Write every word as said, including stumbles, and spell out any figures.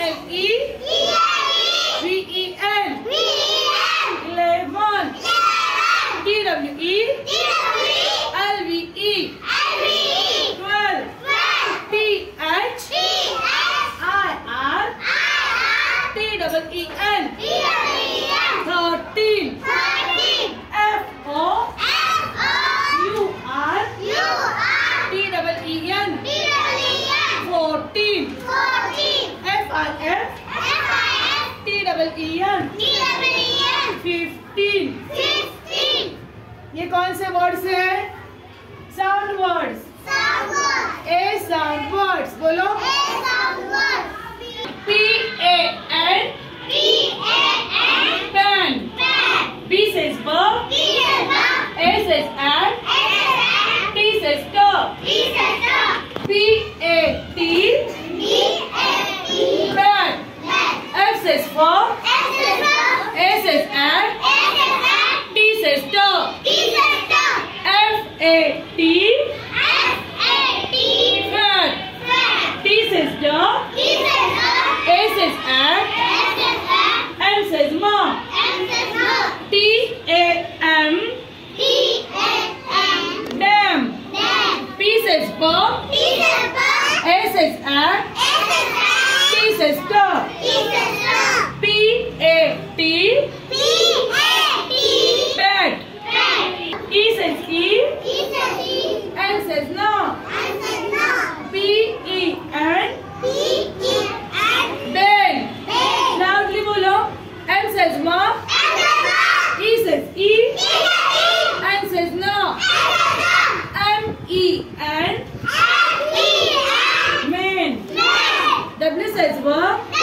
L E V E N. Eleven. T W E L V E. Twelve. T H I R T double E N. Thirteen. F O U R T double E N. Fourteen. F I F T double E N. Fifteen. ये कौन से words है? Sound words. A sound words. बोलो. P A N. Pen. B says bug. A says ant. T says dog. P A T. Pen. F says frog. A says ant. T says dog. F A T. Pen. T says dog. A says ant. M says mom. T A M. Dam. P says bug. A says ant. T says dog. P A T. Pet. E says e. N says no. P E N. Ben. Loudly bolo. M says mom. E says e. N says no. M E N. Man. W says work.